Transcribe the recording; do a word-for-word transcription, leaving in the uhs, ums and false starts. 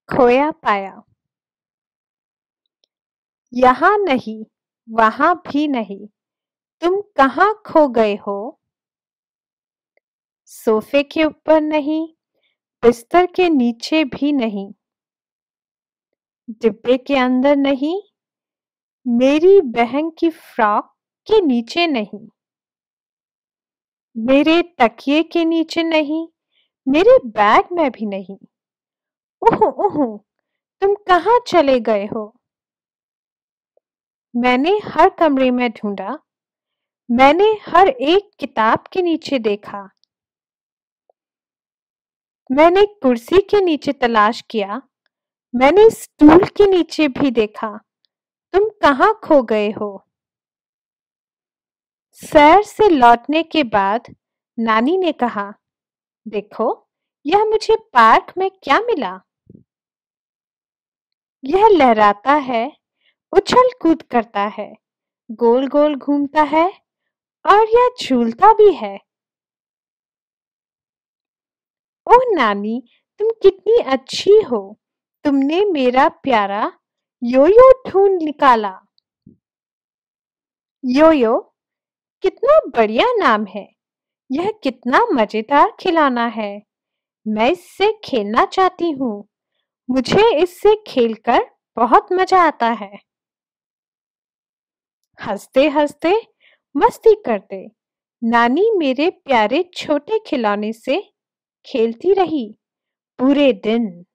खोया पाया। यहाँ नहीं, वहाँ भी नहीं, तुम कहाँ खो गए हो? सोफे के ऊपर नहीं, बिस्तर के नीचे भी नहीं, डिब्बे के अंदर नहीं, मेरी बहन की फ्रॉक के नीचे नहीं, मेरे तकिए के नीचे नहीं, मेरे बैग में भी नहीं। ओह ओह, तुम कहाँ चले गए हो? मैंने हर कमरे में ढूंढा, मैंने हर एक किताब के नीचे देखा, मैंने कुर्सी के नीचे तलाश किया, मैंने स्टूल के नीचे भी देखा, तुम कहाँ खो गए हो? सैर से लौटने के बाद नानी ने कहा, देखो, यह मुझे पार्क में क्या मिला? यह लहराता है, उछल कूद करता है, गोल गोल घूमता है और यह झूलता भी है। ओह नानी, तुम कितनी अच्छी हो, तुमने मेरा प्यारा योयो ढूंढ निकाला। योयो, कितना बढ़िया नाम है, यह कितना मजेदार खिलौना है, मैं इससे खेलना चाहती हूँ, मुझे इससे खेलकर बहुत मजा आता है। हंसते हंसते मस्ती करते नानी मेरे प्यारे छोटे खिलौने से खेलती रही पूरे दिन।